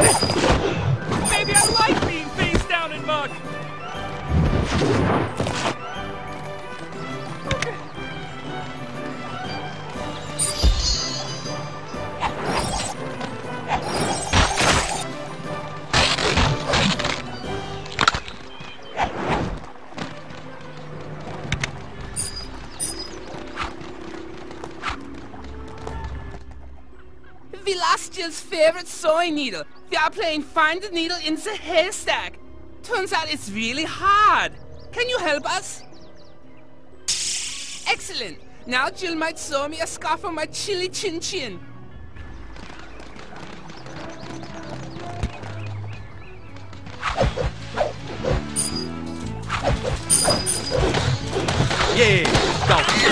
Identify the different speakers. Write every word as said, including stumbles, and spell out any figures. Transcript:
Speaker 1: Maybe I like being face down in muck.
Speaker 2: We lost Jill's favorite sewing needle. We are playing Find the Needle in the Haystack. Turns out it's really hard. Can you help us? Excellent. Now Jill might sew me a scarf on my chilly chin chin.
Speaker 1: Yeah, go.